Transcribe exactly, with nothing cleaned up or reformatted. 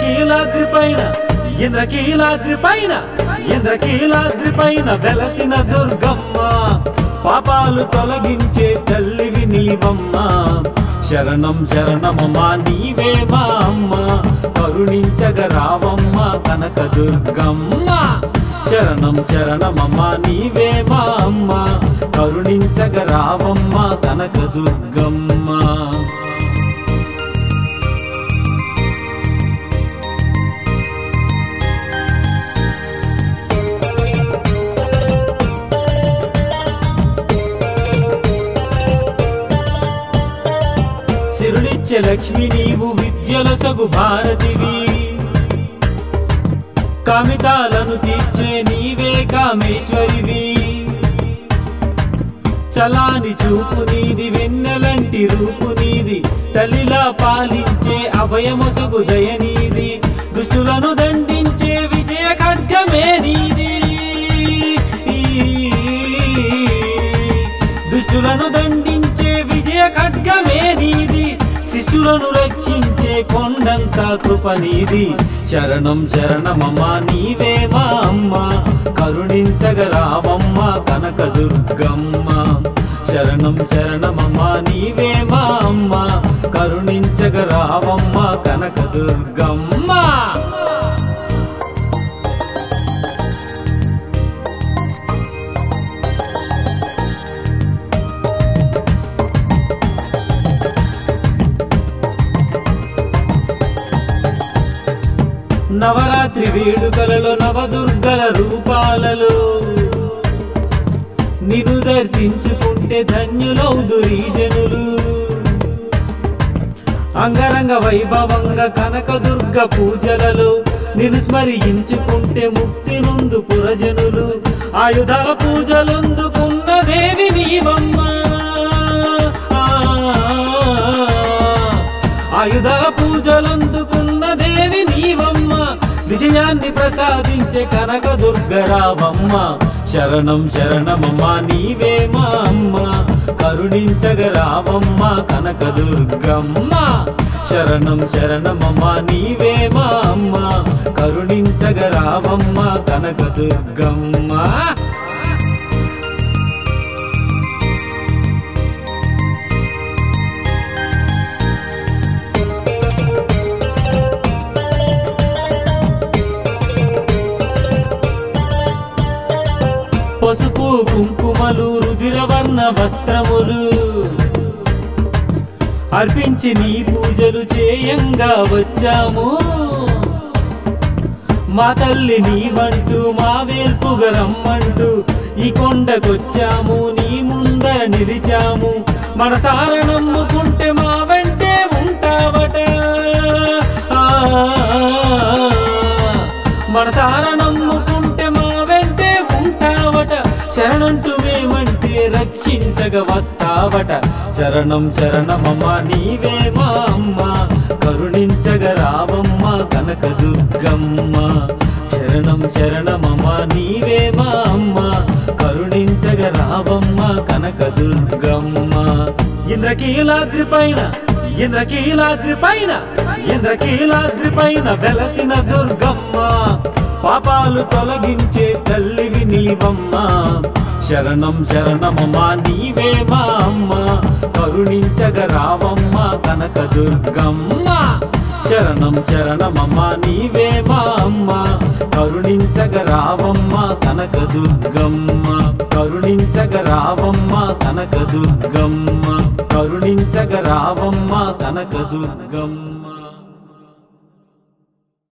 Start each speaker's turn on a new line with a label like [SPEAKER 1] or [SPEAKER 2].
[SPEAKER 1] ఇంద్రకీలాద్రి పైన ఇంద్రకీలాద్రి పైన ఇంద్రకీలాద్రి పైన వెలసిన దుర్గమ్మ పాపాలు తొలగించే తల్లివి నీవమ్మ శరణం శరణమమ్మా నీవే మా అమ్మ కరుణించగ రావమ్మ కనక దుర్గమ్మ శరణం శరణమమ్మా నీవే మా అమ్మ కరుణించగ రావమ్మ కనక దుర్గమ్మ సిరులిచ్చే లక్ష్మి నీవు విద్యల సగు భారతివి కామితాలను తీర్చే నీవే కామేశ్వరివి చలాని చూపు నీది వెన్నెలంటి రూపు నీది తల్లిలా పాలించే అభయమొసగు దయ నీది దుష్టులను దండించే విజయ ఖడ్గమే నీది దుష్టులను దండించే విజయ ఖడ్గమే నీది శిష్యులను రక్షించే కొండంత కృప నీది శరణం శరణమమ్మా నీవే మా అమ్మ కరుణించగ రావమ్మ కనక దుర్గమ్మ శరణం శరణమమ్మా నీవే మా అమ్మ కరుణించగ రావమ్మ కనక దుర్గమ్మ నవరాత్రి వేడుకలలో నవదుర్గల రూపాలలో నిన్ను దర్శించుకుంటే ధన్యులౌదురీ జనులు అంగరంగ వైభవంగా కనకదుర్గ పూజలలో నిన్ను స్మరించుకుంటే ముక్తి నుండు పురజనులు ఆయుధాల పూజలందుకున్న దేవి నీవమ్మ ఆయుధాల పూజలందుకున్న దేవి నీవమ్మ విజయాన్ని ప్రసాదించే కనక దుర్గ రావమ్మ శరణం శరణమమ్మా నీవే మా అమ్మ కరుణించగ రావమ్మ కనక దుర్గమ్మ శరణం శరణమమ్మా నీవే మా అమ్మ కరుణించగ రావమ్మ కనక దుర్గమ్మ పసుపు కుంకుమలు రుధిరవర్ణ వస్త్రములు అర్పించి నీ పూజలు చేయంగా వచ్చాము మా తల్లి నీవంటూ మా వేల్పుగా రమ్మంటూ ఈ కొండకొచ్చాము నీ ముందర నిలిచాము మనసారా నమ్ముకుంటే మా వెంటే ఉంటావట మనసారా నమ్ముకుంటే మా వెంటే ఉంటావట శరణంటూ మేమంటే రక్షించగ వస్తావట శరణం శరణమమ్మా నీవే మా అమ్మ కరుణించగ రావమ్మ కనక దుర్గమ్మ శరణం శరణమమ్మా నీవే మా అమ్మ కరుణించగ రావమ్మ కనక దుర్గమ్మ ఇంద్రకీలాద్రి పైన ఇంద్రకీలాద్రి పైన ఇంద్రకీలాద్రి పైన వెలసిన దుర్గమ్మ పాపాలు తొలగించే తల్లివి నీవమ్మ శరణం శరణమమ్మా నీవే మా అమ్మ కరుణించగ రావమ్మ కనక దుర్గమ్మ శరణం శరణమమ్మా నీవే మా అమ్మ కరుణించగ రావమ్మ కనక దుర్గమ్మ కరుణించగ రావమ్మ కనక దుర్గమ్మ కరుణించగ రావమ్మ కనక దుర్గమ్మ